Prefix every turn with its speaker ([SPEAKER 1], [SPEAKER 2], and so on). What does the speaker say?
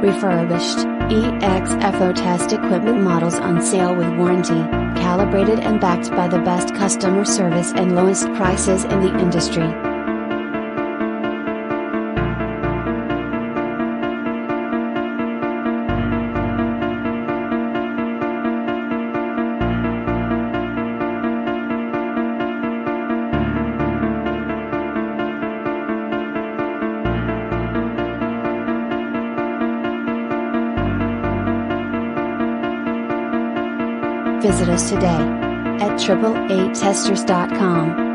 [SPEAKER 1] refurbished, EXFO test equipment models on sale with warranty, calibrated and backed by the best customer service and lowest prices in the industry. Visit us today at AAAATesters.com.